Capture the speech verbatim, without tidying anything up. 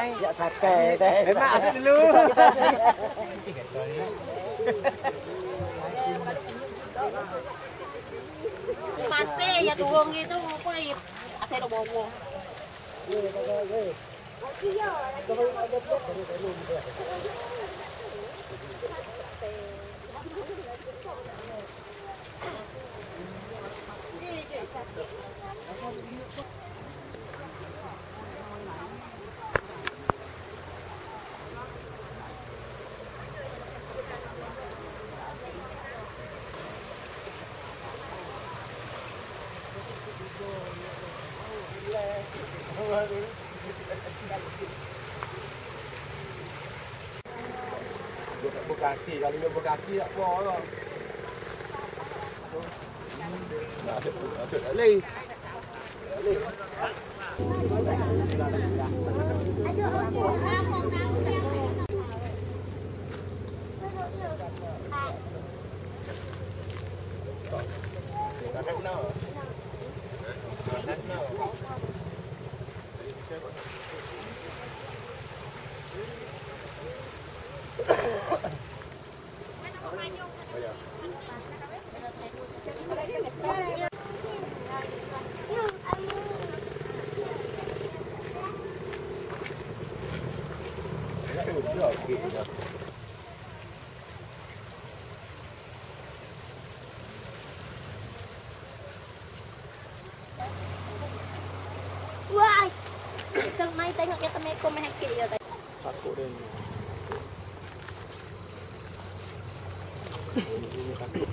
Ya sate deh. Enak asal dulu. Masih ya turun gitu, kok asal bobo. Berkaki, kalau dia berkaki tak apa lah. Nak asyik, asyik tak boleh. Tak boleh. Tak kenal. Tak kenal. Wah, kita main tengok kita main komen hakik ya. Takut dia ni.